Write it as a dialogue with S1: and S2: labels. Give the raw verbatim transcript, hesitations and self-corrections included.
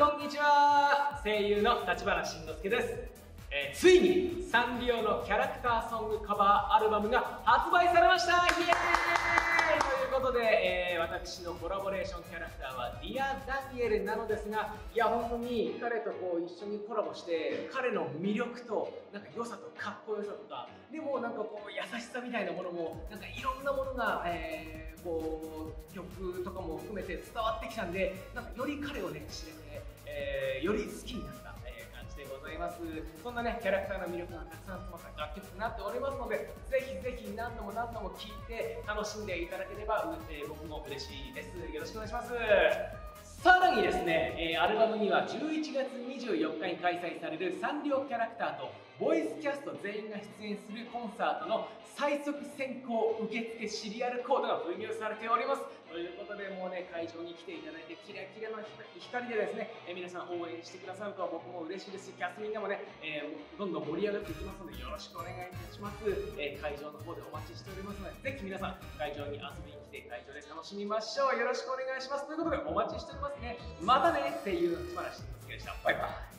S1: こんにちは。声優の立花慎之介です。えー、ついにサンリオのキャラクターソングカバーアルバムが発売されました。イエーイということで、えー、私のコラボレーションキャラクターはディア・ダニエルなのですが、いや本当に彼とこう一緒にコラボして彼の魅力となんか良さとかっこよさとか、でもなんかこう優しさみたいなものもなんかいろんなものが、えー、こう曲とかも含めて伝わってきたんで、なんかより彼をね知れて、えー、より好きになった、えー、感じでございます。そんなねキャラクターの魅力がたくさん詰まった楽曲となっておりますので、ぜひぜひ何度も何度も聴いて楽しんでいただければ、えー、僕も嬉しいです。よろしくお願いします。さらにですね、えー、アルバムにはじゅういちがつにじゅうよっかに開催されるサンリオキャラクターとボイスキャスト全員が出演するコンサートの最速先行受付シリアルコードが封入されております。ということで、もうね会場に来ていただいてキラキラの光でですね、えー、皆さん応援してくださると僕も嬉しいですし、キャスみんなもね、えー、どんどん盛り上がっていきますのでよろしくお願いいたします。えー、会場の方でお待ちしておりますので、ぜひ皆さん会場に遊びに来て会場で楽しみましょう。よろしくお願いします。ということでお待ちしておりますね。またね、声優の立花慎之介でした。バイバイ。